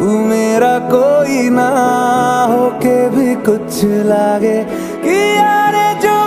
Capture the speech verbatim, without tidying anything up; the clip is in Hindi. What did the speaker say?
तू मेरा कोई ना हो के भी कुछ लागे कि यार जो